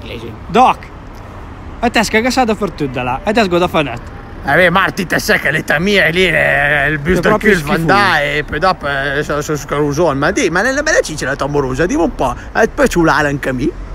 inglese. Doc, e te scagassata per tutto là, e te sgoda fanetto. Marti, te sai che l'età mia è lì, il busto al proprio cul van dai, e poi dopo sono scarusone, ma nella bella ciccia la tamborosa, dimmi un po', e poi ci vuole anche a me.